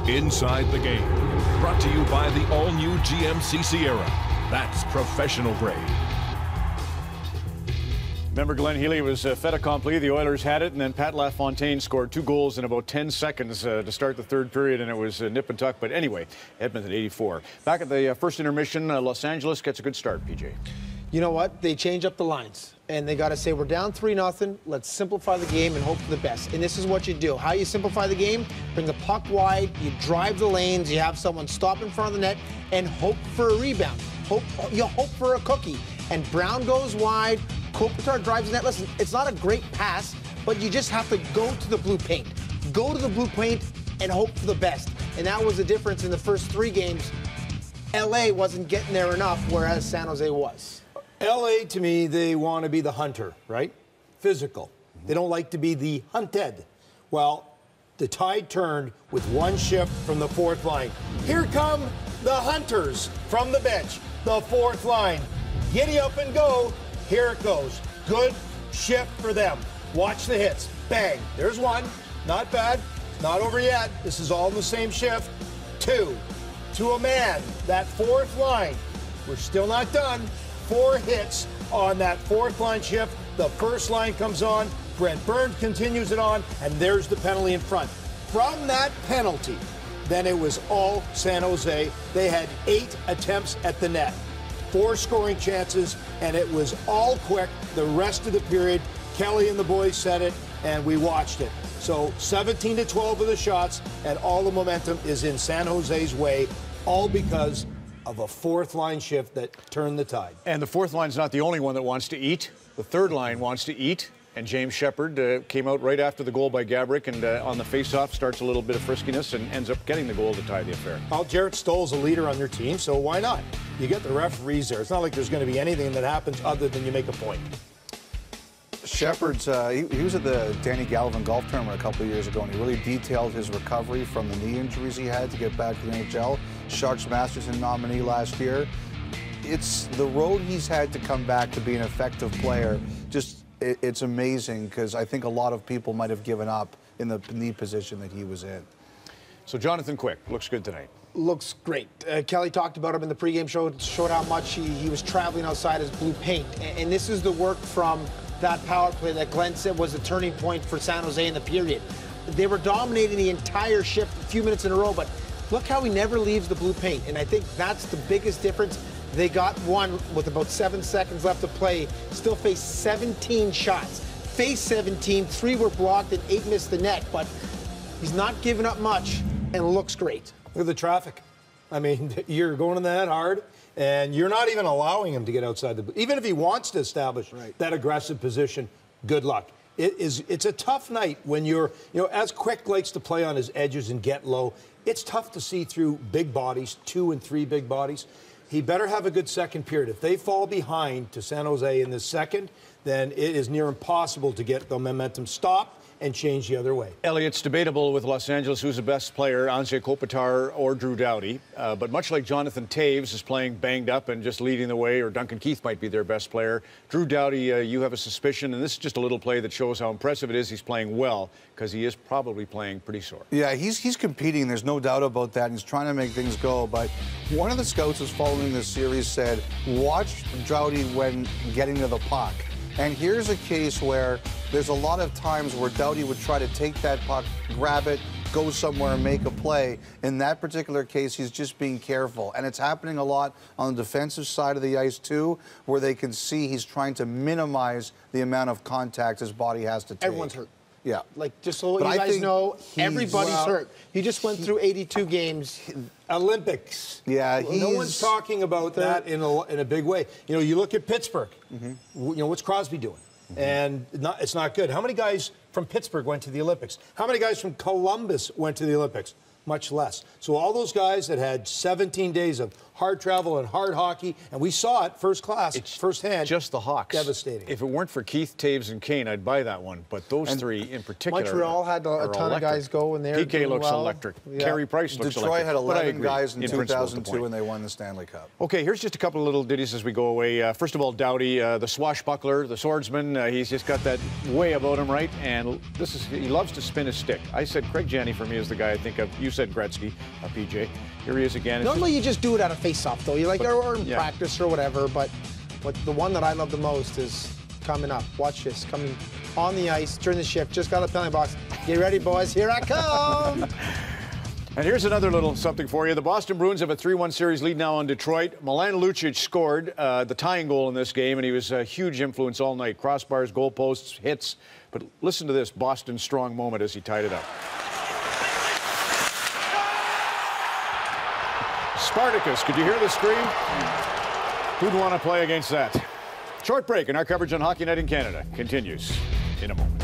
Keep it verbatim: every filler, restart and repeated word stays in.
Inside the Game. Brought to you by the all-new G M C Sierra. That's professional grade. Remember, Glenn Healy was uh, fait accompli. The Oilers had it, and then Pat LaFontaine scored two goals in about ten seconds uh, to start the third period, and it was uh, nip and tuck. But anyway, Edmonton eighty-four. Back at the uh, first intermission, uh, Los Angeles gets a good start, P J. You know what? They change up the lines. And they got to say, we're down three nothing. Let's simplify the game and hope for the best. And this is what you do. How you simplify the game? Bring the puck wide. You drive the lanes. You have someone stop in front of the net and hope for a rebound. Hope You hope for a cookie. And Brown goes wide. Kopitar drives the net. Listen, it's not a great pass, but you just have to go to the blue paint. Go to the blue paint and hope for the best. And that was the difference in the first three games. L A wasn't getting there enough, whereas San Jose was. L A, to me, they want to be the hunter, right? Physical. They don't like to be the hunted. Well, the tide turned with one shift from the fourth line. Here come the hunters from the bench. The fourth line. Giddy up and go. Here it goes. Good shift for them. Watch the hits. Bang. There's one. Not bad. Not over yet. This is all in the same shift. Two. To a man. That fourth line. We're still not done. Four hits on that fourth line shift. The first line comes on. Brent Burns continues it on, and there's the penalty in front. From that penalty, then it was all San Jose. They had eight attempts at the net, four scoring chances, and it was all quick. The rest of the period, Kelly and the boys said it, and we watched it. So seventeen to twelve of the shots, and all the momentum is in San Jose's way, all because of a fourth line shift that turned the tide. And the fourth line's not the only one that wants to eat. The third line wants to eat. And James Shepard uh, came out right after the goal by Gaborik, and uh, on the face-off starts a little bit of friskiness and ends up getting the goal to tie the affair. Well, Jarrett Stoll's a leader on your team, so why not? You get the referees there. It's not like there's going to be anything that happens other than you make a point. Shepard's, uh, he, he was at the Danny Galvin golf tournament a couple of years ago, and he really detailed his recovery from the knee injuries he had to get back to the N H L. Sharks Masterson nominee last year. It's the road he's had to come back to be an effective player. Just, it, it's amazing, because I think a lot of people might have given up in the knee position that he was in. So Jonathan Quick looks good tonight. Looks great. Uh, Kelly talked about him in the pregame show, showed how much he, he was traveling outside his blue paint. And, and this is the work from that power play that Glenn said was the turning point for San Jose in the period. They were dominating the entire shift a few minutes in a row, but look how he never leaves the blue paint. And I think that's the biggest difference. They got one with about seven seconds left to play, still faced seventeen shots. Faced seventeen, three were blocked, and eight missed the net. But he's not giving up much and looks great. Look at the traffic. I mean, you're going in the net hard, and you're not even allowing him to get outside the... Even if he wants to establish right. that aggressive position, good luck. It is, it's a tough night when you're, you know, as Quick likes to play on his edges and get low, it's tough to see through big bodies, two and three big bodies. He better have a good second period. If they fall behind to San Jose in the second, then it is near impossible to get the momentum stopped and change the other way. Elliot, it's debatable with Los Angeles who's the best player, Anze Kopitar or Drew Doughty. Uh, but much like Jonathan Toews is playing banged up and just leading the way, or Duncan Keith might be their best player, Drew Doughty, uh, you have a suspicion, and this is just a little play that shows how impressive it is he's playing well, because he is probably playing pretty sore. Yeah, he's, he's competing. There's no doubt about that. He's trying to make things go. But one of the scouts who's following this series said, watch Doughty when getting to the puck. And here's a case where there's a lot of times where Doughty would try to take that puck, grab it, go somewhere and make a play. In that particular case, he's just being careful. And it's happening a lot on the defensive side of the ice, too, where they can see he's trying to minimize the amount of contact his body has to take. Everyone's hurt. Yeah. Like, just so But you I guys know, everybody's well, hurt. He just went through eighty-two games. Olympics. Yeah, he's... No one's talking about that in a, in a big way. You know, you look at Pittsburgh. Mm-hmm. You know, what's Crosby doing? Mm-hmm. And not, it's not good. How many guys from Pittsburgh went to the Olympics? How many guys from Columbus went to the Olympics? Much less. So all those guys that had seventeen days of hard travel and hard hockey, and we saw it first class, It's firsthand. just the Hawks. Devastating. If it weren't for Keith, Taves, and Kane, I'd buy that one. But those And three in particular. Montreal had a, a are ton electric. of guys go in there. P K doing looks well. electric. Yeah. Carey Price looks Detroit electric. had But I eleven agree. guys in, in two principle, thousand the two point. when they won the Stanley Cup. Okay, here's just a couple of little ditties as we go away. Uh, first of all, Doughty, uh, the swashbuckler, the swordsman, uh, he's just got that way about him, right? And this is he loves to spin his stick. I said Craig Janney for me is the guy I think of. You said Gretzky, uh, P J. Here he is again. It's Normally you just do it at a face-off, though. You like, But- or in yeah. practice or whatever. But what the one that I love the most is coming up. Watch this, coming on the ice during the shift. Just got a penalty box. Get ready, boys. Here I come. And here's another little something for you. The Boston Bruins have a three one series lead now on Detroit. Milan Lucic scored uh, the tying goal in this game, and he was a huge influence all night. Crossbars, goalposts, hits. But listen to this Boston strong moment as he tied it up. Spartacus, could you hear the scream? Who'd want to play against that? Short break, and our coverage on Hockey Night in Canada continues in a moment.